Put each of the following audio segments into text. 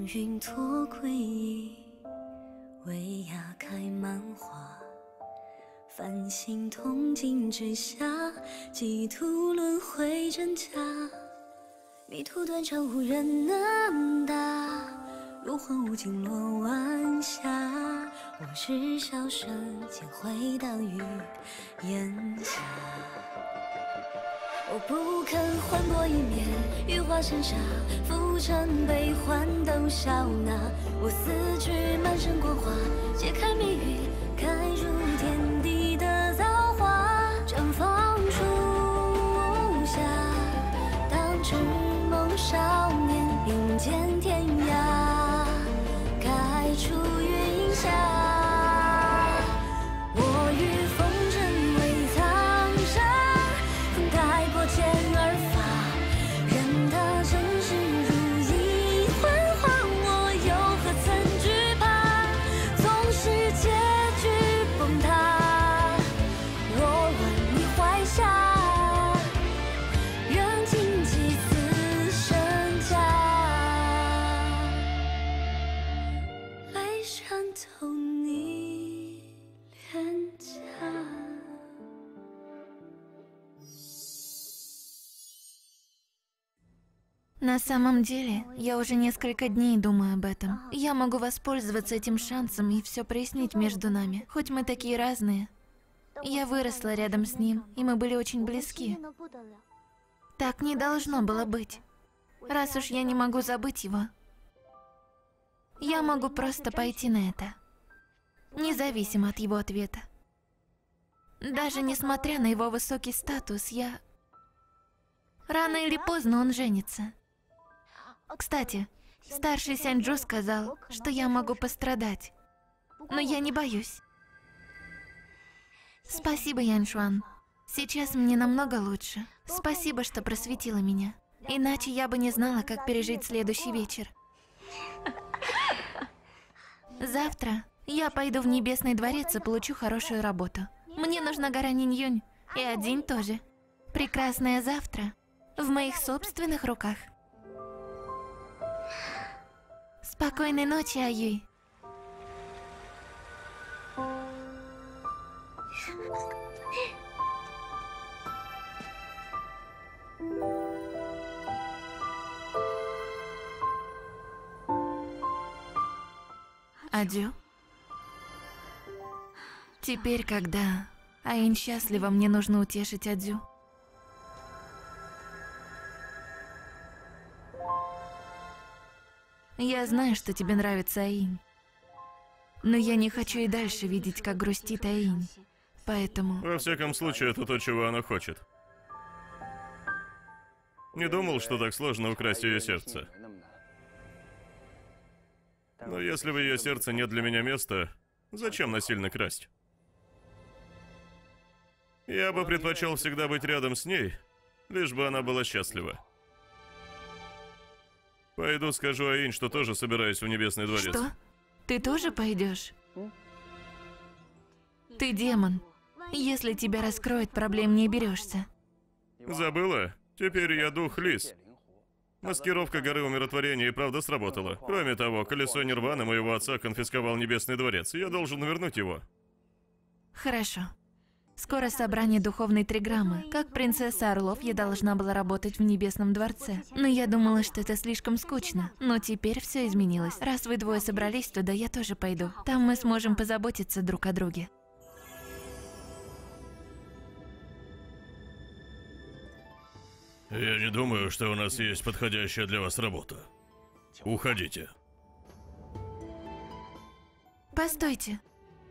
云托归意，为芽开满花。繁星铜镜之下，几途轮回真假。迷途断肠无人能答，如幻无尽落晚霞。我只小声间回荡于檐下。我不肯换过一面雨花盛夏，浮沉悲欢都笑纳。我思绪满身光华，揭开谜语，开入天地的造化。绽放初夏，当痴梦少年并肩天涯，开出云霞。我与风尘为苍生，盖过千而发，任他尘世如影幻化，我又何曾惧怕？纵使结局崩塌，我吻你怀下，任荆棘刺身颊，泪渗透你脸颊。 На самом деле, я уже несколько дней думаю об этом. Я могу воспользоваться этим шансом и все прояснить между нами. Хоть мы такие разные. Я выросла рядом с ним, и мы были очень близки. Так не должно было быть. Раз уж я не могу забыть его, я могу просто пойти на это. Независимо от его ответа. Даже несмотря на его высокий статус, я... Рано или поздно он женится. Кстати, старший Сяньчжу сказал, что я могу пострадать. Но я не боюсь. Спасибо, Яньшуан. Сейчас мне намного лучше. Спасибо, что просветила меня. Иначе я бы не знала, как пережить следующий вечер. Завтра я пойду в Небесный дворец и получу хорошую работу. Мне нужна гора Ниньюнь, и один тоже. Прекрасное завтра в моих собственных руках. Спокойной ночи, Аюй. Адю. Теперь, когда Аин счастлива, мне нужно утешить Адю. Я знаю, что тебе нравится Аинь. Но я не хочу и дальше видеть, как грустит Аинь. Поэтому... Во всяком случае, это то, чего она хочет. Не думал, что так сложно украсть ее сердце. Но если в ее сердце нет для меня места, зачем насильно красть? Я бы предпочел всегда быть рядом с ней, лишь бы она была счастлива. Пойду скажу Аинь, что тоже собираюсь в Небесный дворец. Что? Ты тоже пойдешь? Ты демон. Если тебя раскроют, проблем не берешься. Забыла? Теперь я дух Лис. Маскировка горы умиротворения и правда сработала. Кроме того, колесо Нирваны моего отца конфисковал Небесный дворец, и я должен вернуть его. Хорошо. Скоро собрание духовной триграммы. Как принцесса Орлов я должна была работать в Небесном дворце. Но я думала, что это слишком скучно. Но теперь все изменилось. Раз вы двое собрались туда, я тоже пойду. Там мы сможем позаботиться друг о друге. Я не думаю, что у нас есть подходящая для вас работа. Уходите. Постойте.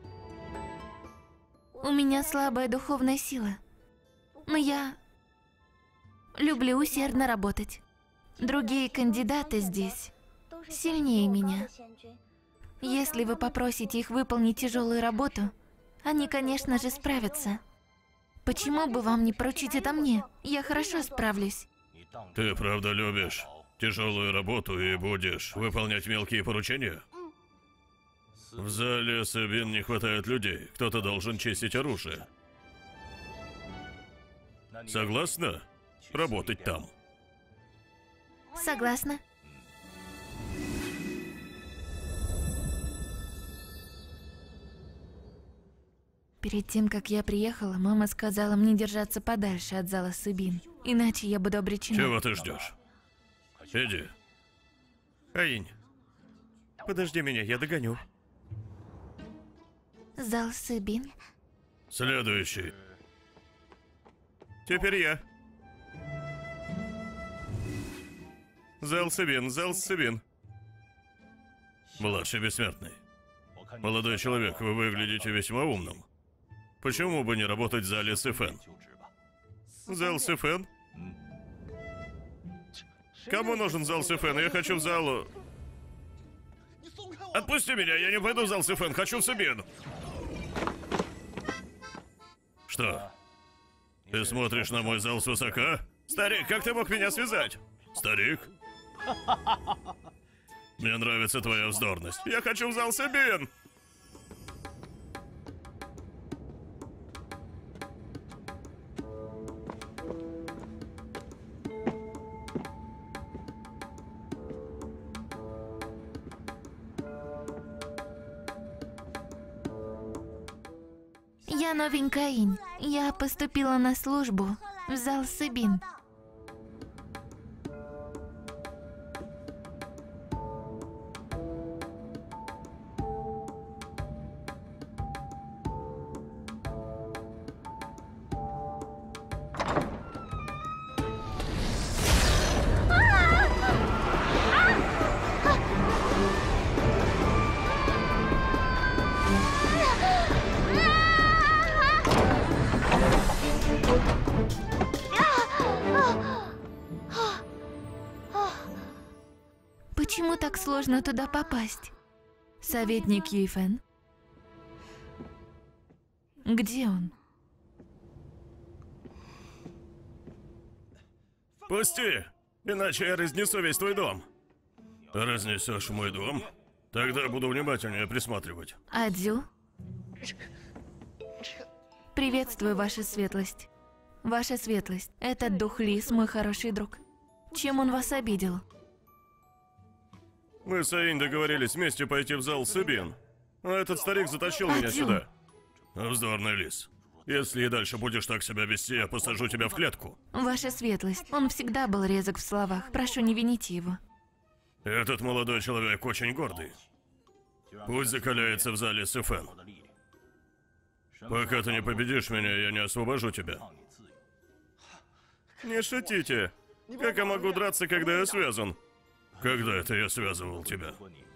У меня слабая духовная сила. Но я люблю усердно работать. Другие кандидаты здесь сильнее меня. Если вы попросите их выполнить тяжелую работу, они, конечно же, справятся. Почему бы вам не поручить это мне? Я хорошо справлюсь. Ты правда любишь тяжелую работу и будешь выполнять мелкие поручения? В зале Сэбин не хватает людей. Кто-то должен чистить оружие. Согласна? Работать там. Согласна. Перед тем, как я приехала, мама сказала мне держаться подальше от зала Сыбин. Иначе я буду обречена. Чего ты ждешь? Иди. Аинь, подожди меня, я догоню. Зал Сыбин? Следующий. Теперь я. Зал Сыбин. Младший бессмертный. Молодой человек, вы выглядите весьма умным. Почему бы не работать в зале Сифен? Зал Сифен? Кому нужен зал Сифен? Я хочу в залу... Отпусти меня, я не пойду в зал Сифен, хочу в Сыбин. Что? Ты смотришь на мой зал свысока? Старик, как ты мог меня связать? Старик? Мне нравится твоя вздорность. Я хочу в зал Сыбин! Я новенькая Инь. Я поступила на службу в зал Сыбин. Почему так сложно туда попасть? Советник Юйфен? Где он? Пусти, иначе я разнесу весь твой дом. Разнесешь мой дом? Тогда буду внимательнее присматривать. Адзю? Приветствую, ваша светлость. Ваша светлость, этот дух Лис мой хороший друг. Чем он вас обидел? Мы с Аинь договорились вместе пойти в зал Сыбин. А этот старик затащил меня Адзю. сюда. Вздорный лис. Если и дальше будешь так себя вести, я посажу тебя в клетку. Ваша светлость, он всегда был резок в словах. Прошу, не вините его. Этот молодой человек очень гордый. Пусть закаляется в зале Сифен. Пока ты не победишь меня, я не освобожу тебя. Не шутите. Как я могу драться, когда я связан? Когда это я связывал тебя?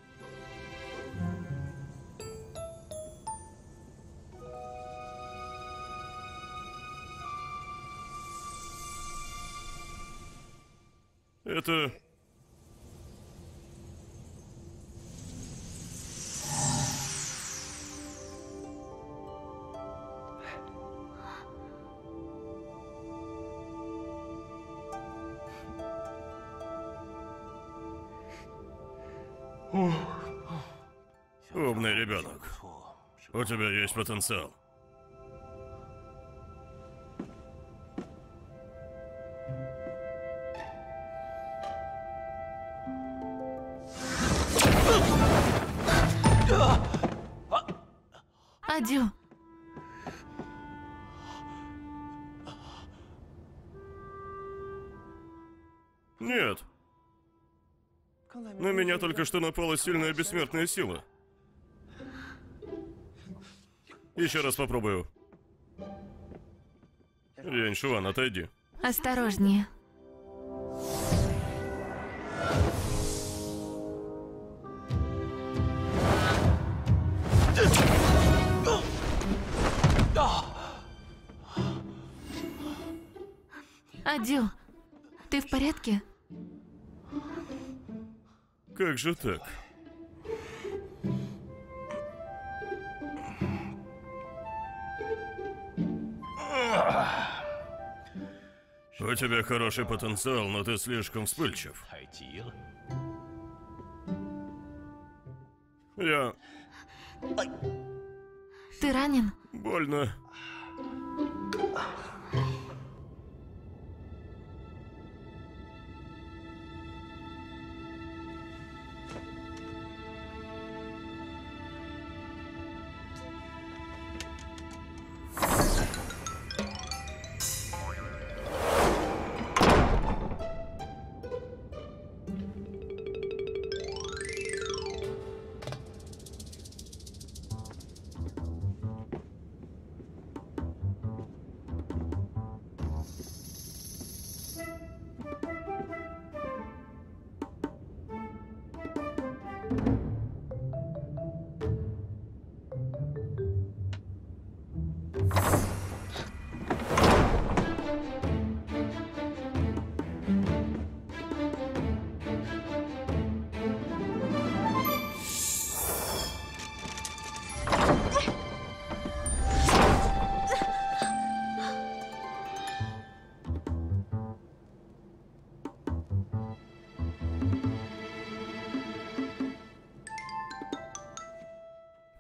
Это... Умный ребенок. У тебя есть потенциал. Адзю, Нет. На меня только что напала сильная бессмертная сила. Еще раз попробую. Янь Шуан, отойди. осторожнее. Адзю, ты в порядке? Как же так? У тебя хороший потенциал, но ты слишком вспыльчив. Я... Ты ранен? больно.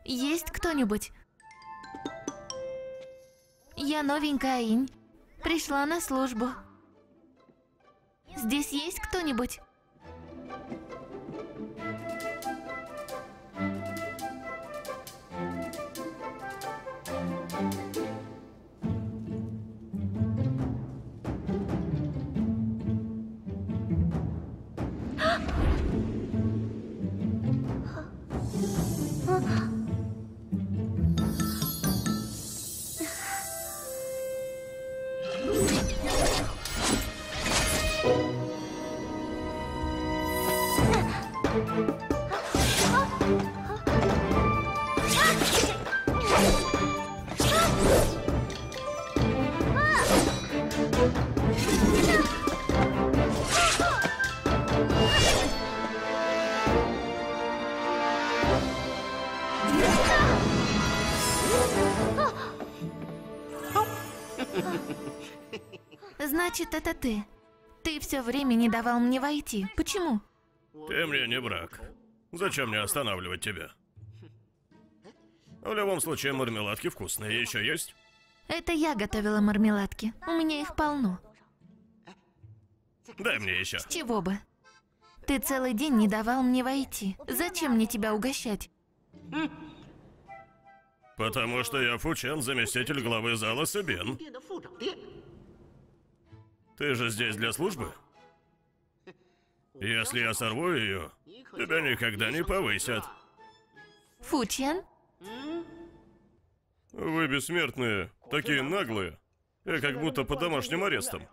Есть кто-нибудь? Я новенькая Инь. Пришла на службу. Здесь есть кто-нибудь? Значит, это ты. Ты все время не давал мне войти. Почему? Ты мне не враг. Зачем мне останавливать тебя? В любом случае, мармеладки вкусные. Еще есть? Это я готовила мармеладки. У меня их полно. Дай мне еще. С чего бы? Ты целый день не давал мне войти. Зачем мне тебя угощать? Потому что я Фучен, заместитель главы зала Сэбин. Ты же здесь для службы? Если я сорву ее, тебя никогда не повысят. Фучен? Вы бессмертные, такие наглые. Я как будто под домашним арестом.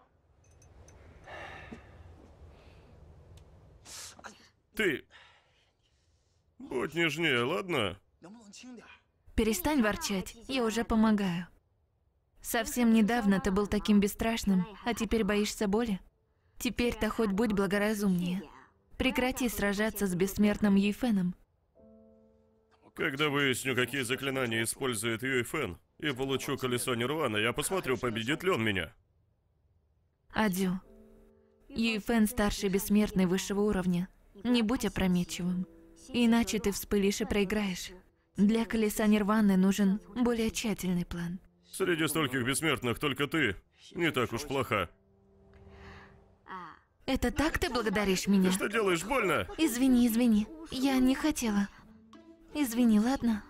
Ты... Будь нежнее, ладно? Перестань ворчать, я уже помогаю. Совсем недавно ты был таким бесстрашным, а теперь боишься боли? Теперь-то хоть будь благоразумнее. Прекрати сражаться с бессмертным Юйфеном. Когда выясню, какие заклинания использует Юйфен, и получу колесо Нирваны, я посмотрю, победит ли он меня. Адю. Юйфен старший бессмертный высшего уровня. Не будь опрометчивым, иначе ты вспылишь и проиграешь. Для колеса Нирваны нужен более тщательный план. Среди стольких бессмертных только ты не так уж плоха. Это так ты благодаришь меня? Ты что делаешь, больно? Извини, извини. Я не хотела. Извини, ладно?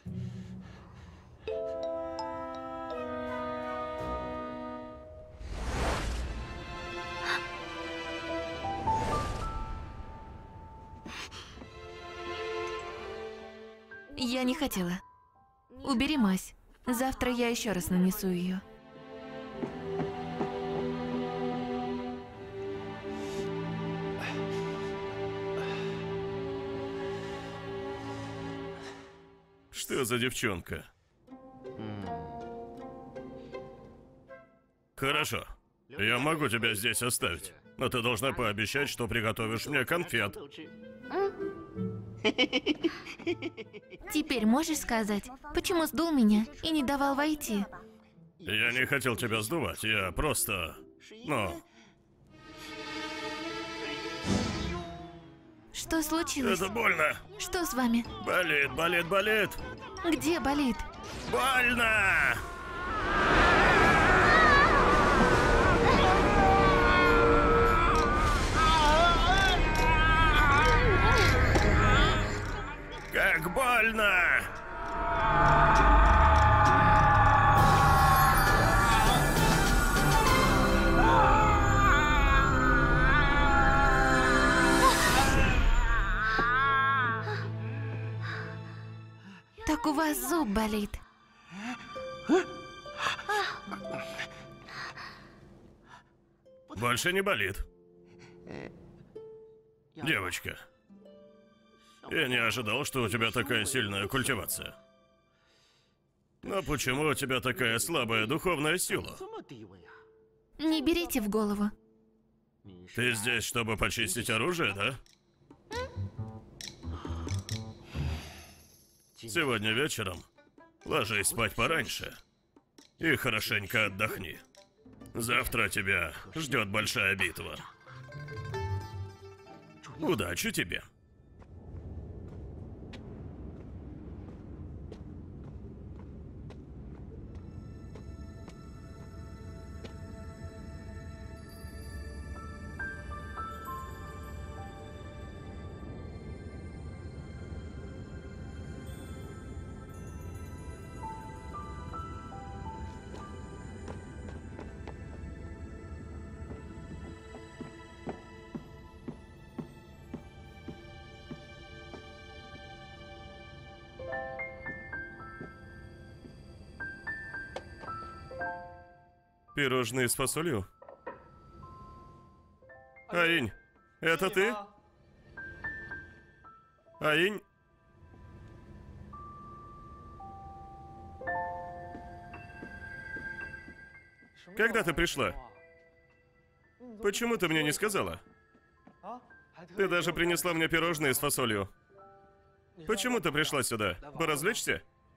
Я не хотела. Убери мазь. Завтра я еще раз нанесу ее. Что за девчонка? Хорошо. Я могу тебя здесь оставить. Но ты должна пообещать, что приготовишь мне конфет. Теперь можешь сказать, почему сдул меня и не давал войти? Я не хотел тебя сдувать, я просто... Ну... Что случилось? Это больно. Что с вами? Болит, болит, болит. Где болит? Больно! Как больно! Так у вас зуб болит. Больше не болит. Девочка, я не ожидал, что у тебя такая сильная культивация. Но почему у тебя такая слабая духовная сила? Не берите в голову. Ты здесь, чтобы почистить оружие, да? Сегодня вечером ложись спать пораньше и хорошенько отдохни. Завтра тебя ждет большая битва. Удачи тебе. Пирожные с фасолью? Аинь, это ты? Аинь? Когда ты пришла? Почему ты мне не сказала? Ты даже принесла мне пирожные с фасолью. Почему ты пришла сюда? Поразвлечься?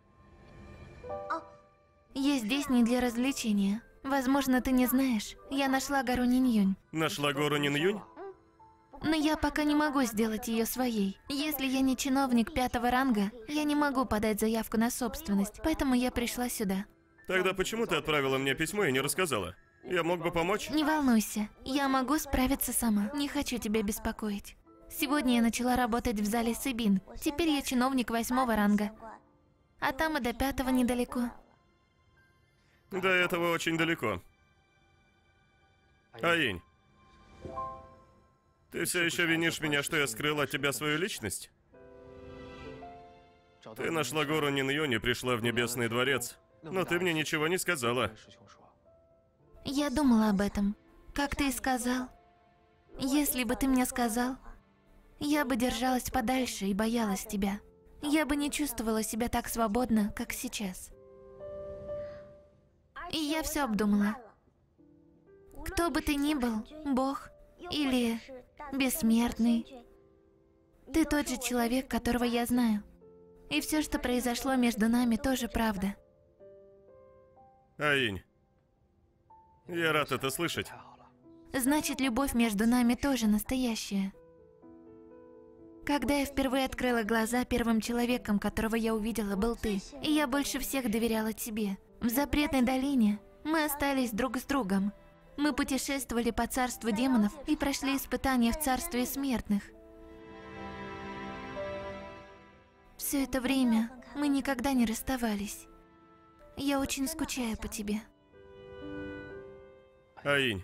Я здесь не для развлечения. Возможно, ты не знаешь. Я нашла гору Нинь-Юнь. Нашла гору Нин-Юнь? Но я пока не могу сделать ее своей. Если я не чиновник 5-го ранга, я не могу подать заявку на собственность, поэтому я пришла сюда. Тогда почему ты отправила мне письмо и не рассказала? Я мог бы помочь? Не волнуйся, я могу справиться сама. Не хочу тебя беспокоить. Сегодня я начала работать в зале Сыбин. Теперь я чиновник 8-го ранга. А там и до 5-го недалеко. До этого очень далеко. Аинь, ты все еще винишь меня, что я скрыл от тебя свою личность? Ты нашла гору Нин-Юнь и пришла в Небесный дворец, но ты мне ничего не сказала. Я думала об этом. Как ты и сказал. Если бы ты мне сказал, я бы держалась подальше и боялась тебя. Я бы не чувствовала себя так свободно, как сейчас. И я все обдумала. Кто бы ты ни был, Бог или бессмертный, ты тот же человек, которого я знаю. И все, что произошло между нами, тоже правда. Аинь, я рад это слышать. Значит, любовь между нами тоже настоящая. Когда я впервые открыла глаза, первым человеком, которого я увидела, был ты. И я больше всех доверяла тебе. В запретной долине мы остались друг с другом. Мы путешествовали по царству демонов и прошли испытания в царстве смертных. Все это время мы никогда не расставались. Я очень скучаю по тебе. Аинь,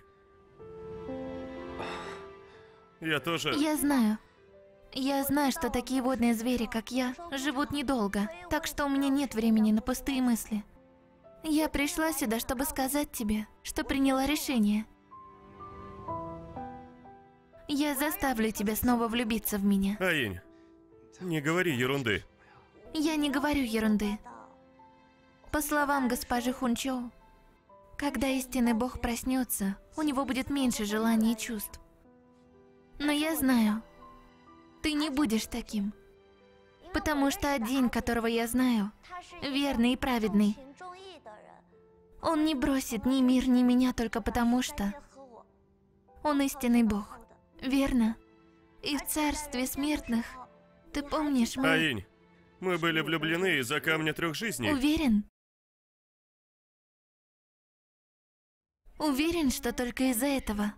я тоже... Я знаю. Я знаю, что такие водные звери, как я, живут недолго, так что у меня нет времени на пустые мысли. Я пришла сюда, чтобы сказать тебе, что приняла решение. Я заставлю тебя снова влюбиться в меня. Аинь, не говори ерунды. Я не говорю ерунды. По словам госпожи Хунчоу, когда истинный бог проснется, у него будет меньше желаний и чувств. Но я знаю, ты не будешь таким. Потому что один, которого я знаю, верный и праведный, он не бросит ни мир, ни меня только потому что он истинный бог. Верно? И в царстве смертных, ты помнишь, мы... Аинь, мы были влюблены из-за камня 3 жизней. Уверен? Уверен, что только из-за этого.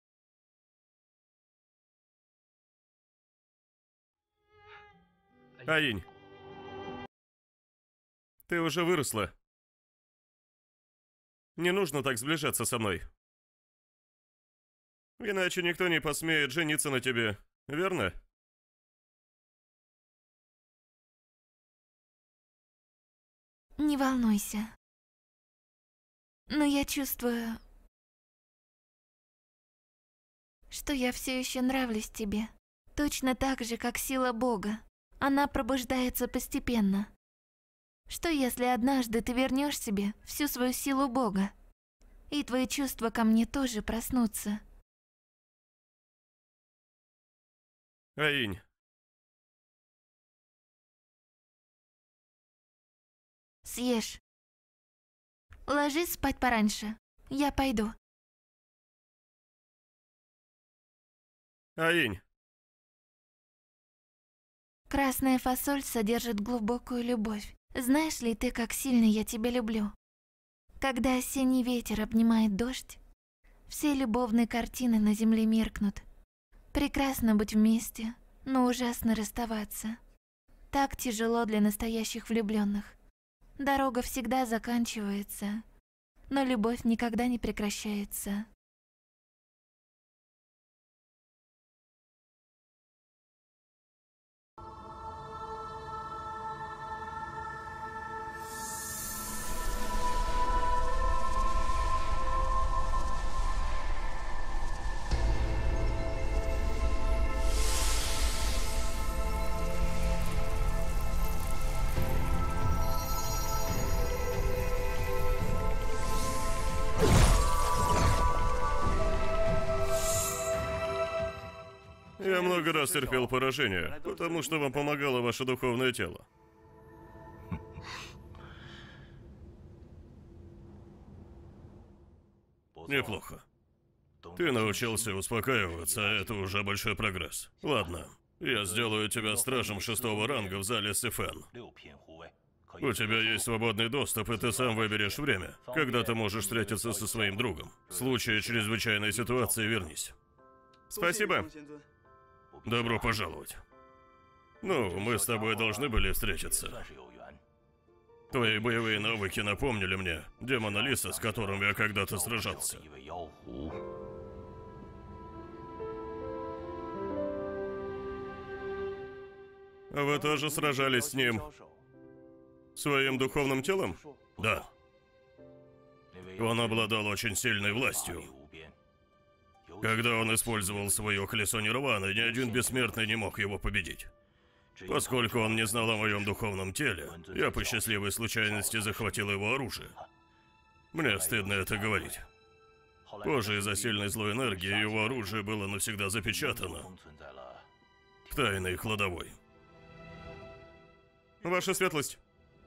Аинь, ты уже выросла. Не нужно так сближаться со мной. Иначе никто не посмеет жениться на тебе, верно? Не волнуйся. Но я чувствую, что я все еще нравлюсь тебе. Точно так же, как сила Бога. Она пробуждается постепенно. Что если однажды ты вернешь себе всю свою силу Бога, и твои чувства ко мне тоже проснутся? Аинь, Съешь. Ложись спать пораньше. Я пойду. Аинь, Красная фасоль содержит глубокую любовь. Знаешь ли ты, как сильно я тебя люблю? Когда осенний ветер обнимает дождь, все любовные картины на земле меркнут. Прекрасно быть вместе, но ужасно расставаться. Так тяжело для настоящих влюбленных. Дорога всегда заканчивается, но любовь никогда не прекращается. много раз терпел поражение, потому что вам помогало ваше духовное тело. Неплохо. Ты научился успокаиваться, а это уже большой прогресс. Ладно, я сделаю тебя стражем 6-го ранга в зале Сифен. У тебя есть свободный доступ, и ты сам выберешь время, когда ты можешь встретиться со своим другом. В случае чрезвычайной ситуации вернись. Спасибо. Добро пожаловать. Ну, мы с тобой должны были встретиться. Твои боевые навыки напомнили мне демона Лиса, с которым я когда-то сражался. Вы тоже сражались с ним своим духовным телом? Да. Он обладал очень сильной властью. Когда он использовал свое колесо Нирваны, ни один бессмертный не мог его победить. Поскольку он не знал о моем духовном теле, я по счастливой случайности захватил его оружие. Мне стыдно это говорить. Позже из-за сильной злой энергии его оружие было навсегда запечатано в тайной кладовой. Ваша светлость.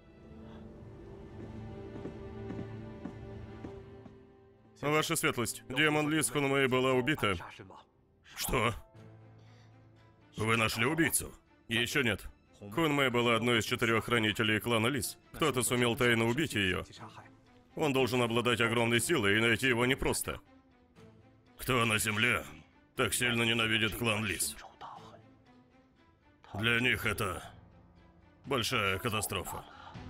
Ваша светлость, демон Лис Хунмэй была убита. Что? Вы нашли убийцу? Еще нет. Хунмэй была одной из 4 хранителей клана Лис. Кто-то сумел тайно убить ее. Он должен обладать огромной силой, и найти его непросто. Кто на земле так сильно ненавидит клан Лис? Для них это большая катастрофа.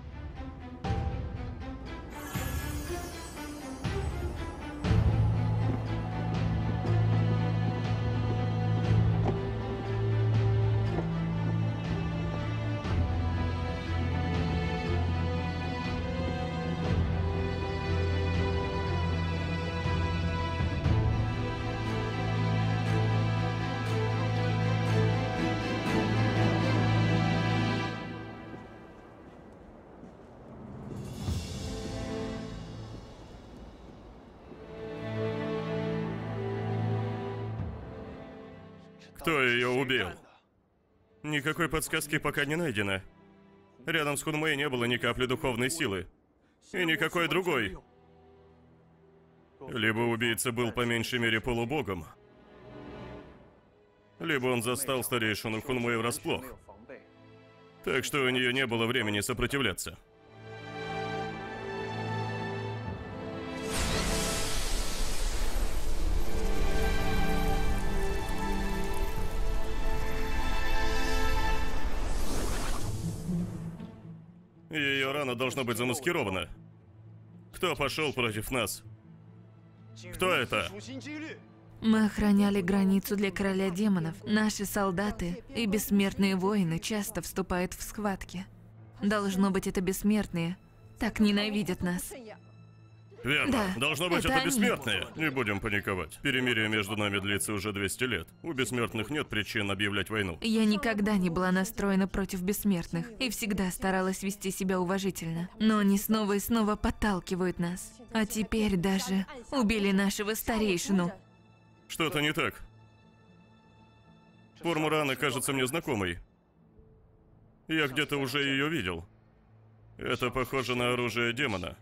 Кто ее убил? Никакой подсказки пока не найдено. Рядом с Хунмэй не было ни капли духовной силы. И никакой другой. Либо убийца был по меньшей мере полубогом, либо он застал старейшину Хунмэй врасплох. Так что у нее не было времени сопротивляться. Ее рана должна быть замаскирована. Кто пошел против нас? Кто это? Мы охраняли границу для короля демонов. Наши солдаты и бессмертные воины часто вступают в схватки. Должно быть, это бессмертные так ненавидят нас. Верно. Да, Должно быть, это это они. бессмертные. Не будем паниковать. Перемирие между нами длится уже 200 лет. У бессмертных нет причин объявлять войну. Я никогда не была настроена против бессмертных и всегда старалась вести себя уважительно. Но они снова и снова подталкивают нас. А теперь даже убили нашего старейшину. Что-то не так. Форма раны кажется мне знакомой. Я где-то уже ее видел. Это похоже на оружие демона,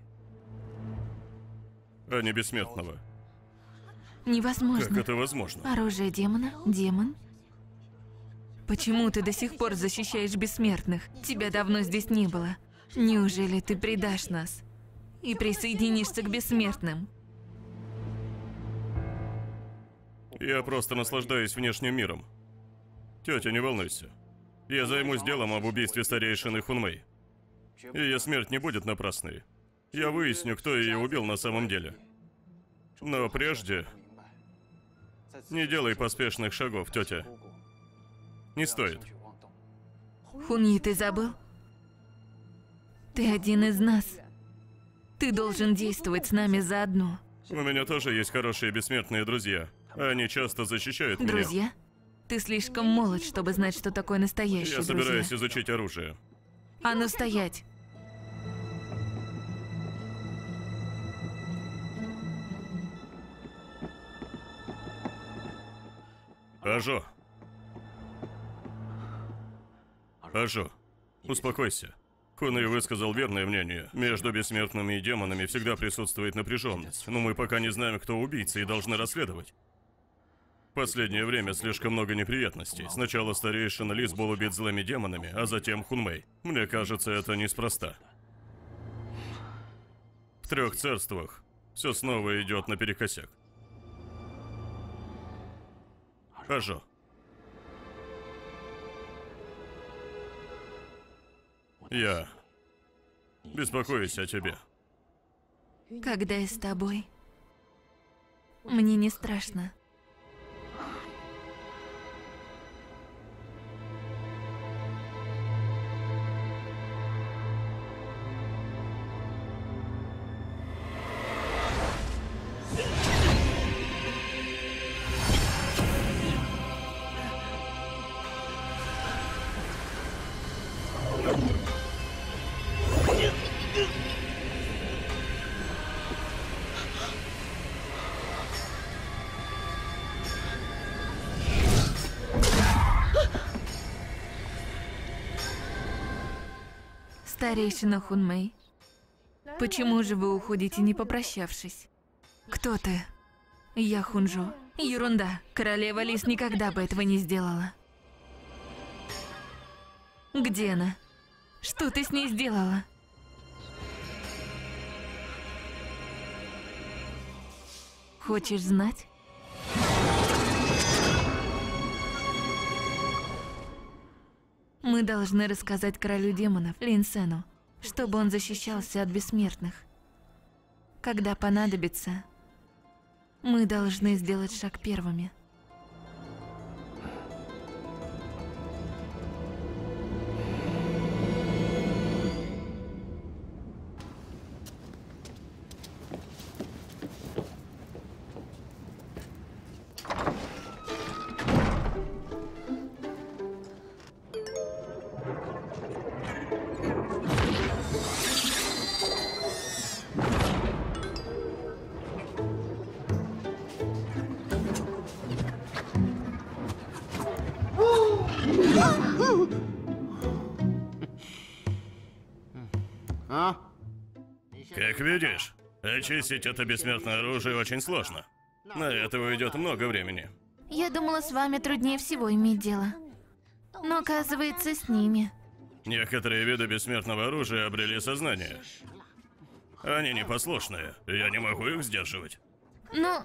а не бессмертного. Невозможно. Как это возможно? Оружие демона? Демон? Почему ты до сих пор защищаешь бессмертных? Тебя давно здесь не было. Неужели ты предашь нас и присоединишься к бессмертным? Я просто наслаждаюсь внешним миром. Тетя, не волнуйся. Я займусь делом об убийстве старейшины Хунмэй. Ее смерть не будет напрасной. Я выясню, кто ее убил на самом деле. Но прежде... Не делай поспешных шагов, тетя. Не стоит. Хуньи, ты забыл? Ты один из нас. Ты должен действовать с нами заодно. У меня тоже есть хорошие бессмертные друзья. Они часто защищают меня. Друзья? Ты слишком молод, чтобы знать, что такое настоящие Я собираюсь друзья. изучить оружие. А ну стоять! Ажо, Ажо, успокойся. Хунэй высказал верное мнение. Между бессмертными и демонами всегда присутствует напряженность, но мы пока не знаем, кто убийца, и должны расследовать. В последнее время слишком много неприятностей. Сначала старейшина Лис был убит злыми демонами, а затем Хунмэй. Мне кажется, это неспроста. В 3 царствах все снова идет наперекосяк. Ажо. Я беспокоюсь о тебе. Когда я с тобой, мне не страшно. Старейшина Хунмэй, почему же вы уходите, не попрощавшись? Кто ты? Я Хунжо. Ерунда. Королева Лис никогда бы этого не сделала. Где она? Что ты с ней сделала? Хочешь знать? Мы должны рассказать королю демонов, Лин Сену, чтобы он защищался от бессмертных. Когда понадобится, мы должны сделать шаг первыми. Как видишь, очистить это бессмертное оружие очень сложно. На это уйдет много времени. Я думала, с вами труднее всего иметь дело. Но оказывается, с ними. Некоторые виды бессмертного оружия обрели сознание. Они непослушные, я не могу их сдерживать. Ну,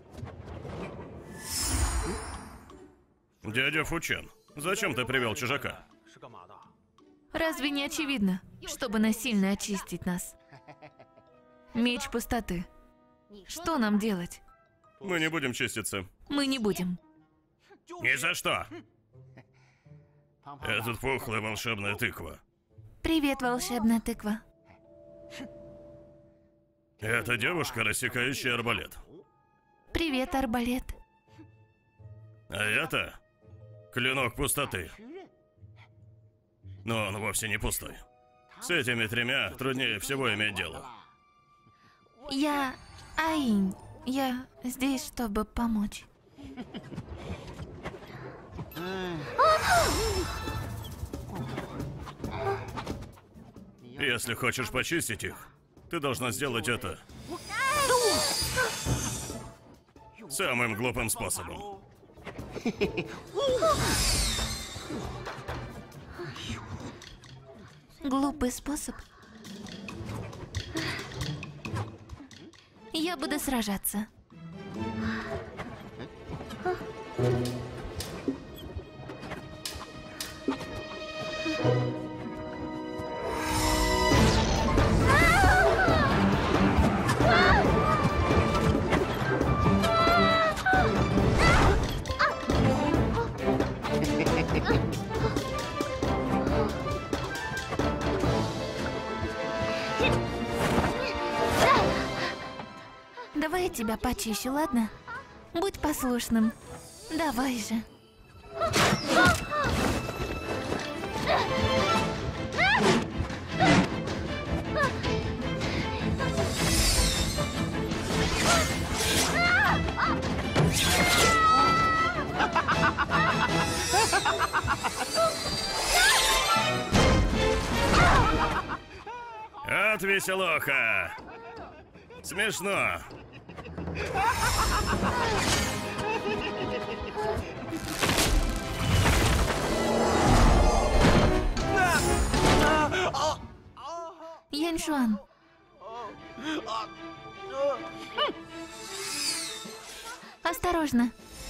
Дядя Фучан, зачем ты привел чужака? разве не очевидно, чтобы насильно очистить нас? Меч пустоты. Что нам делать? Мы не будем чиститься. Мы не будем. Ни за что! Этот пухлая волшебная тыква. Привет, волшебная тыква. Это девушка, рассекающая арбалет. Привет, арбалет. А это клинок пустоты. Но он вовсе не пустой. С этими 3 труднее всего иметь дело. Я Аинь. Я здесь, чтобы помочь. Если хочешь почистить их, ты должна сделать это самым глупым способом. Глупый способ. Я буду сражаться. Давай я тебя почищу, ладно? Будь послушным. Давай же. Вот веселуха! Смешно. Яньшуан, осторожно.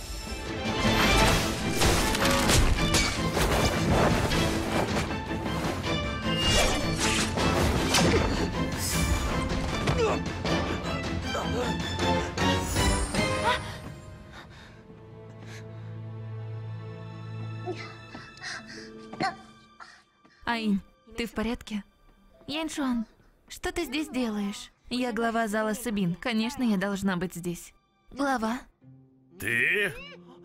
Аинь, ты в порядке? Яньшуан, что ты здесь делаешь? Я глава зала Сыбин. Конечно, я должна быть здесь. Глава? Ты?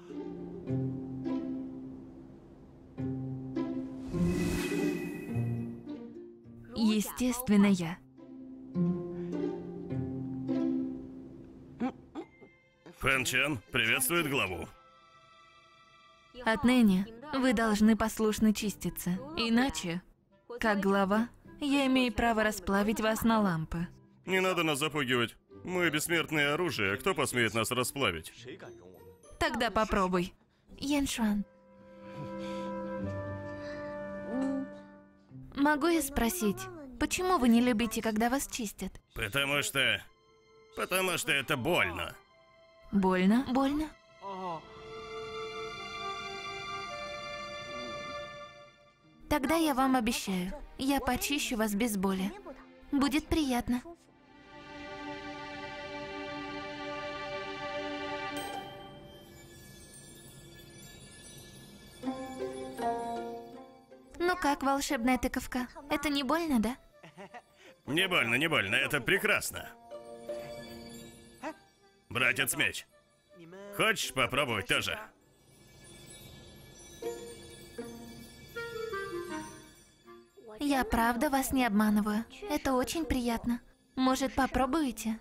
Естественно, я. Фэн Чен приветствует главу. Отныне вы должны послушно чиститься. Иначе, как глава, я имею право расплавить вас на лампы. Не надо нас запугивать. Мы бессмертное оружие. Кто посмеет нас расплавить? Тогда попробуй. Яньшуан. Могу я спросить, почему вы не любите, когда вас чистят? Потому что это больно. Больно? Больно? Тогда я вам обещаю, я почищу вас без боли. Будет приятно. Ну как, волшебная тыковка? Это не больно, да? Не больно, не больно. Это прекрасно. Братец Меч, хочешь попробовать тоже? Я правда вас не обманываю. Это очень приятно. Может, попробуете?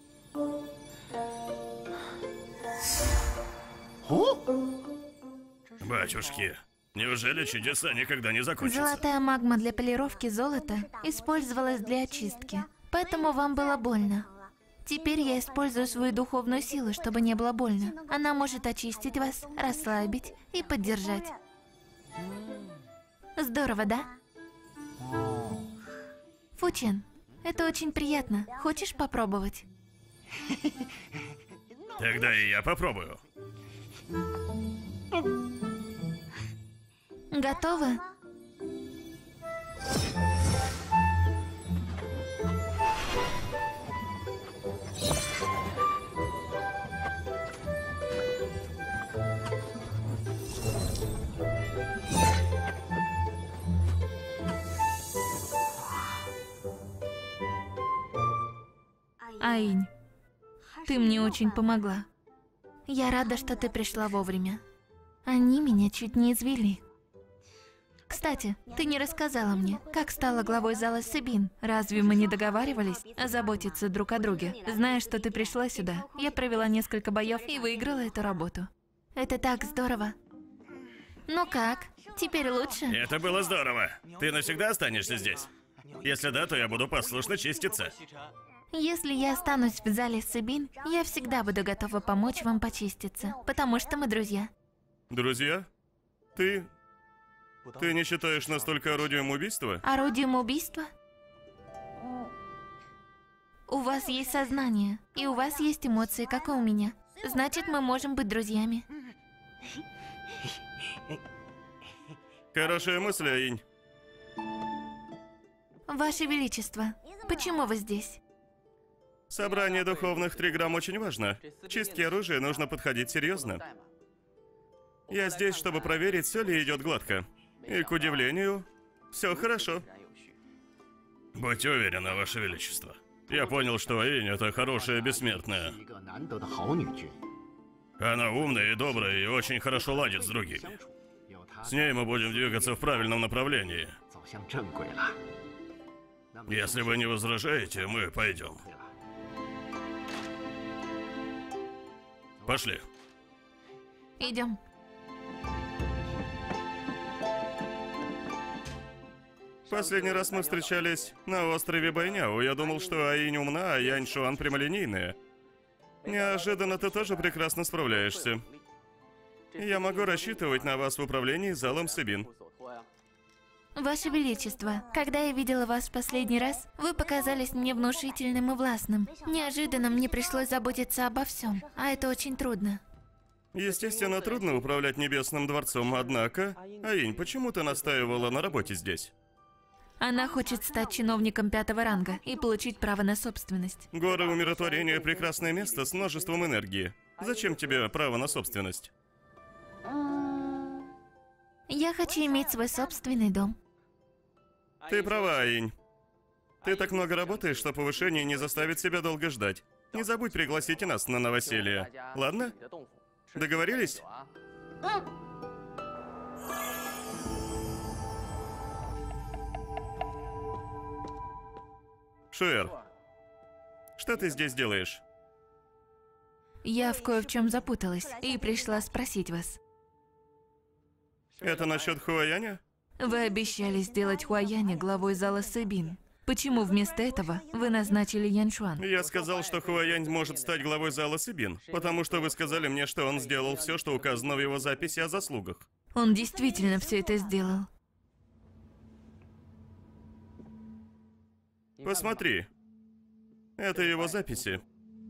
Батюшки, неужели чудеса никогда не закончатся? Золотая магма для полировки золота использовалась для очистки, поэтому вам было больно. Теперь я использую свою духовную силу, чтобы не было больно. Она может очистить вас, расслабить и поддержать. Здорово, да? Фучен, это очень приятно. Хочешь попробовать? Тогда и я попробую. Готовы? Аинь, ты мне очень помогла. Я рада, что ты пришла вовремя. Они меня чуть не извели. Кстати, ты не рассказала мне, как стала главой зала Сыбин. Разве мы не договаривались заботиться друг о друге? Зная, что ты пришла сюда, я провела несколько боев и выиграла эту работу. Это так здорово. Ну как, теперь лучше? Это было здорово. Ты навсегда останешься здесь? Если да, то я буду послушно чиститься. Если я останусь в зале Сыбин, я всегда буду готова помочь вам почиститься, потому что мы друзья. Друзья? Ты не считаешь нас только орудием убийства? Орудием убийства? У вас есть сознание, и у вас есть эмоции, как и у меня. Значит, мы можем быть друзьями. Хорошая мысль, Аинь. Ваше Величество, почему вы здесь? Собрание духовных 3 грамм очень важно. К чистке оружия нужно подходить серьезно. Я здесь, чтобы проверить, все ли идет гладко. И, к удивлению, все хорошо. Будьте уверены, Ваше Величество. Я понял, что Аинь — это хорошая бессмертная. Она умная и добрая, и очень хорошо ладит с другими. С ней мы будем двигаться в правильном направлении. Если вы не возражаете, мы пойдем. Пошли. Идем. Последний раз мы встречались на острове Байняо. Я думал, что Аинь умна, а Яньшуан прямолинейная. Неожиданно ты тоже прекрасно справляешься. Я могу рассчитывать на вас в управлении залом Сыбин. Ваше Величество, когда я видела вас в последний раз, вы показались мне внушительным и властным. Неожиданно мне пришлось заботиться обо всем, а это очень трудно. Естественно, трудно управлять Небесным дворцом, однако... Аинь, почему ты настаивала на работе здесь? Она хочет стать чиновником 5-го ранга и получить право на собственность. Горы Умиротворения – прекрасное место с множеством энергии. Зачем тебе право на собственность? Я хочу иметь свой собственный дом. Ты права, Аинь. Ты так много работаешь, что повышение не заставит себя долго ждать. Не забудь пригласить и нас на новоселье. Ладно? Договорились? Шуэр, что ты здесь делаешь? Я в кое в чем запуталась и пришла спросить вас. Это насчет Хуаяня? Вы обещали сделать Хуаяня главой зала Сыбин. Почему вместо этого вы назначили Яньшуан? Я сказал, что Хуаянь может стать главой зала Сыбин, потому что вы сказали мне, что он сделал все, что указано в его записи о заслугах. Он действительно все это сделал. Посмотри. Это его записи.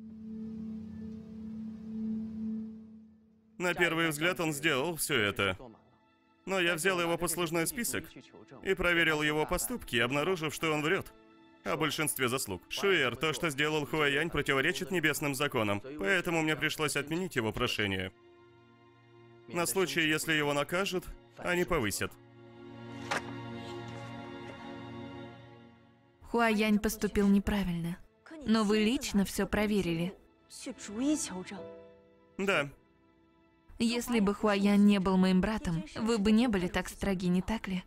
На первый взгляд он сделал все это. Но я взял его послужной список и проверил его поступки, обнаружив, что он врет о большинстве заслуг. Шуэр, то, что сделал Хуаянь, противоречит небесным законам, поэтому мне пришлось отменить его прошение. На случай, если его накажут, они повысят. Хуаянь поступил неправильно. Но вы лично все проверили. Да. Если бы Хуаянь не был моим братом, вы бы не были так строги, не так ли?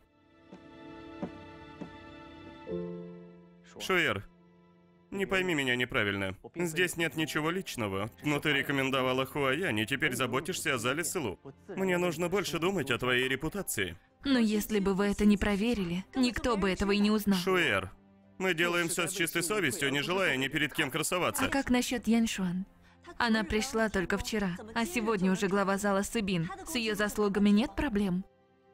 Шуэр, не пойми меня неправильно. Здесь нет ничего личного, но ты рекомендовала Хуаянь, и теперь заботишься о зале Сылу. Мне нужно больше думать о твоей репутации. Но если бы вы это не проверили, никто бы этого и не узнал. Шуэр, мы делаем все с чистой совестью, не желая ни перед кем красоваться. А как насчет Яньшуан? Она пришла только вчера, а сегодня уже глава зала Сыбин. С ее заслугами нет проблем?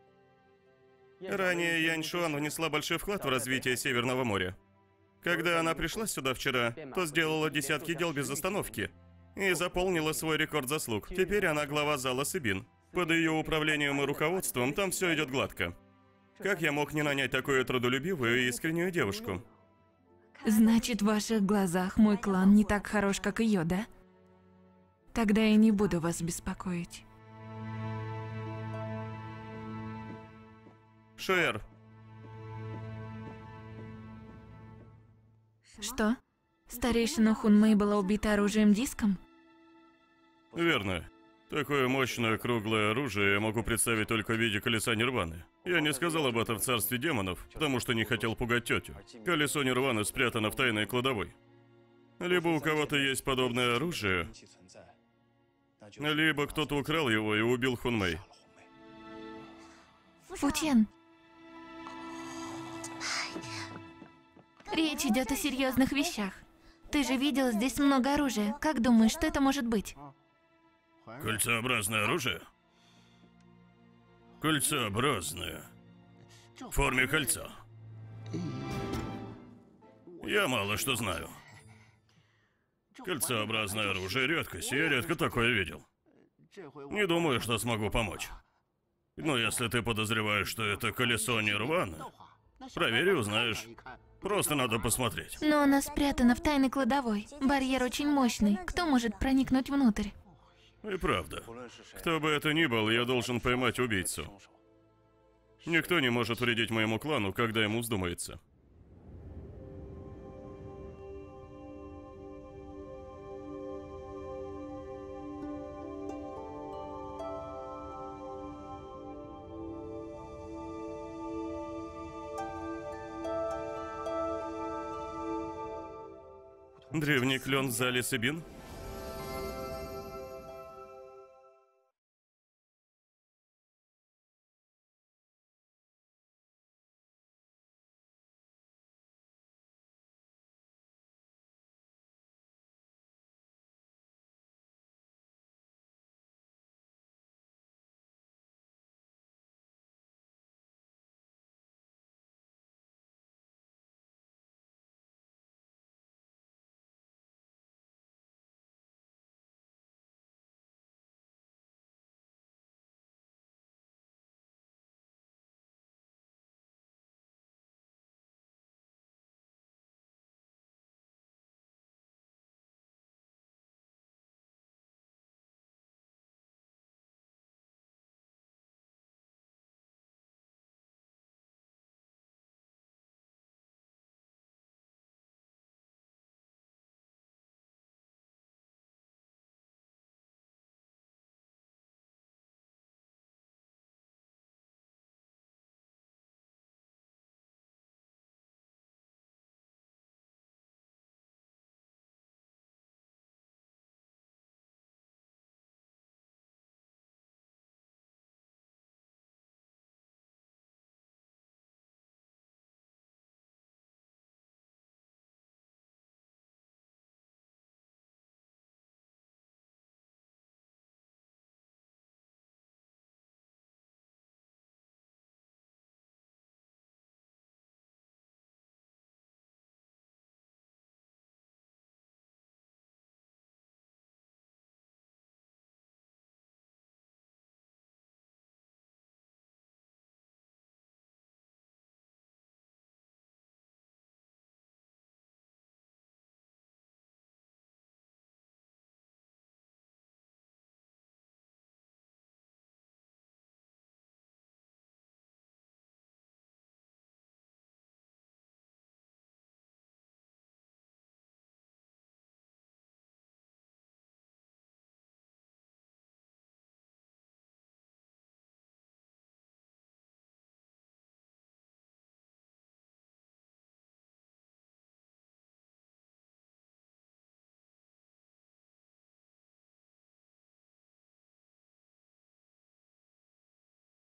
Ранее Яньшуан внесла большой вклад в развитие Северного моря. Когда она пришла сюда вчера, то сделала десятки дел без остановки и заполнила свой рекорд заслуг. Теперь она глава зала Сыбин. Под ее управлением и руководством там все идет гладко. Как я мог не нанять такую трудолюбивую и искреннюю девушку? Значит, в ваших глазах мой клан не так хорош, как ее, да? Тогда я не буду вас беспокоить. Шуэр, Что? Старейшина Хунмэй была убита оружием-диском? верно. Такое мощное круглое оружие я могу представить только в виде колеса Нирваны. Я не сказал об этом в царстве демонов, потому что не хотел пугать тетю. Колесо Нирваны спрятано в тайной кладовой. Либо у кого-то есть подобное оружие, либо кто-то украл его и убил Хунмэй. Футен. Речь идет о серьезных вещах. Ты же видел здесь много оружия. Как думаешь, что это может быть? Кольцеобразное оружие? Кольцеобразное. В форме кольца. Я мало что знаю. Кольцеобразное оружие — редкость, я редко такое видел. Не думаю, что смогу помочь. Но если ты подозреваешь, что это колесо Нирваны, проверь и узнаешь. Просто надо посмотреть. Но она спрятана в тайной кладовой. Барьер очень мощный. Кто может проникнуть внутрь? И правда. Кто бы это ни был, я должен поймать убийцу. Никто не может вредить моему клану, когда ему вздумается. Древний клен в зале Сыбин?